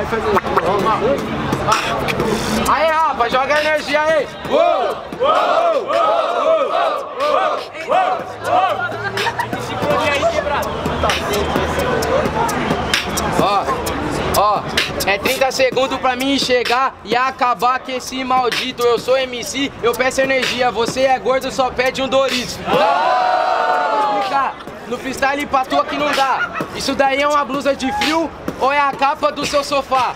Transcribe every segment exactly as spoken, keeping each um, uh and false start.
vai fazer. Aí, Rafa, joga energia aí. Uou, uou, uou, uou, uou, uou. Esse aí quebrado. Ó, ó, é trinta segundos pra mim chegar e acabar com esse maldito. Eu sou M C, eu peço energia. Você é gordo, só pede um Doritos. Tá? Vou explicar. No freestyle pra tu aqui não dá. Isso daí é uma blusa de frio ou é a capa do seu sofá?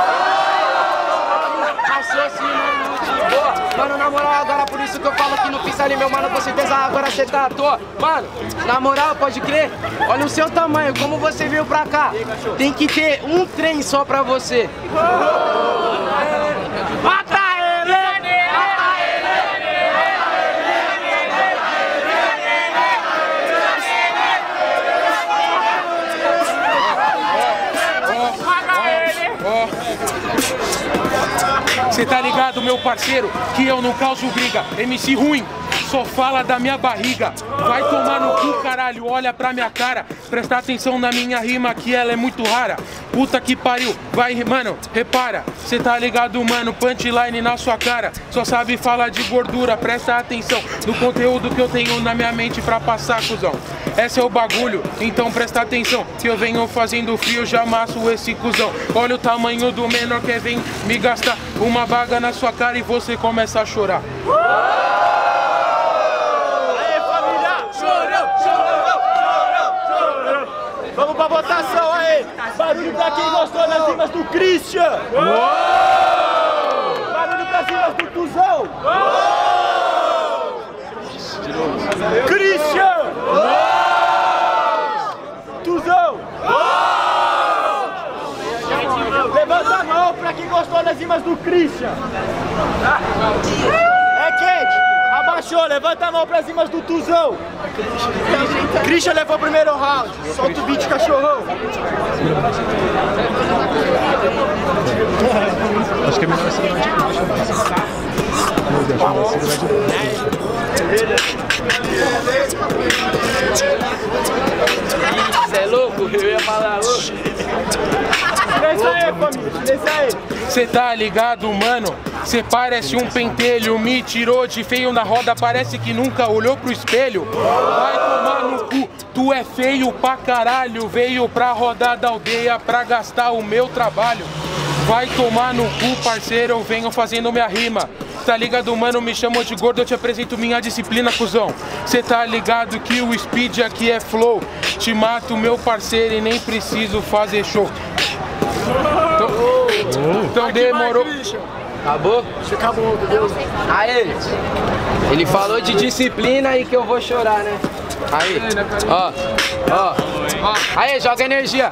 Raciocínio de boa. Mano, na moral, agora por isso que eu falo que no freestyle, meu mano, com certeza agora você tá à toa. Mano, na moral, pode crer, olha o seu tamanho, como você veio pra cá. Tem que ter um trem só pra você. Mata ele! Cê tá ligado, meu parceiro, que eu não causo briga. M C ruim, só fala da minha barriga. Vai tomar no cu, caralho, olha pra minha cara. Presta atenção na minha rima, que ela é muito rara. Puta que pariu, vai, mano, repara. Cê tá ligado, mano, punchline na sua cara. Só sabe falar de gordura, presta atenção no conteúdo que eu tenho na minha mente pra passar, cuzão. Esse é o bagulho, então presta atenção, que eu venho fazendo frio, já amasso esse cuzão. Olha o tamanho do menor que vem me gastar uma baga na sua cara e você começa a chorar. Aê, família! Chorão, chorão, chorão, chorão. Vamos pra votação aí! Barulho pra quem gostou das rimas do Christian! Uou! Barulho pras rimas do Tuzão! Uou! Christian! Uou! Tuzão! Uou! Levanta a mão pra quem gostou das rimas do Christian! É quente! Abaixou, levanta a mão pras rimas do Tuzão! Christian levou o primeiro round, solta o beat, cachorrão! Acho que é melhor segurar de baixo. Meu Deus, melhor segurar de baixo. Você é louco? Eu ia falar louco. Desce aí, família, desce aí. Cê tá ligado, mano? Cê parece um pentelho, me tirou de feio na roda, parece que nunca olhou pro espelho. Vai tomar no cu, tu é feio pra caralho, veio pra rodar da aldeia pra gastar o meu trabalho. Vai tomar no cu, parceiro, eu venho fazendo minha rima. Tá ligado, mano, me chamou de gordo, eu te apresento minha disciplina, cuzão. Cê tá ligado que o speed aqui é flow. Te mato, meu parceiro, e nem preciso fazer show. Então, então demorou. Acabou? Acabou, Deus. Aí, ele falou de disciplina e que eu vou chorar, né? Aí, ó, ó, ó. Aí, joga energia.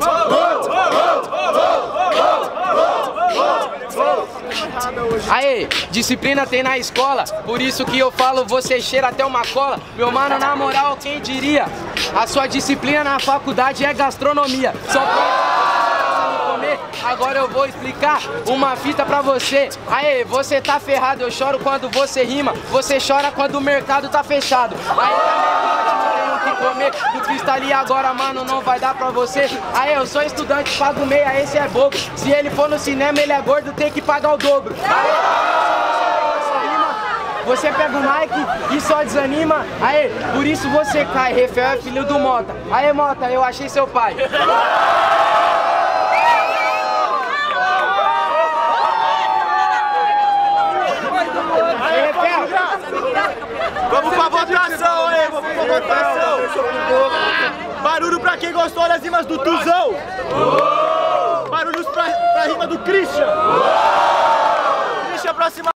Aí, disciplina tem na escola, por isso que eu falo, você cheira até uma cola. Meu mano, na moral, quem diria? A sua disciplina na faculdade é gastronomia. Só pra comer, agora eu vou explicar uma fita pra você. Aí, você tá ferrado, eu choro quando você rima. Você chora quando o mercado tá fechado. Aí também que comer do freestyle agora, mano, não vai dar pra você. Aí eu sou estudante, pago meia, esse é bobo. Se ele for no cinema, ele é gordo, tem que pagar o dobro. Aí, você pega o mic e só desanima. Aí, por isso você cai. Refel é filho do Mota. Aí, Mota, eu achei seu pai. Aí, Refel. Vamos pra votação aí, vamos pra votação. Barulho pra quem gostou das rimas do Tuzão. Barulhos pra, pra rima do Christian. Christian pra cima.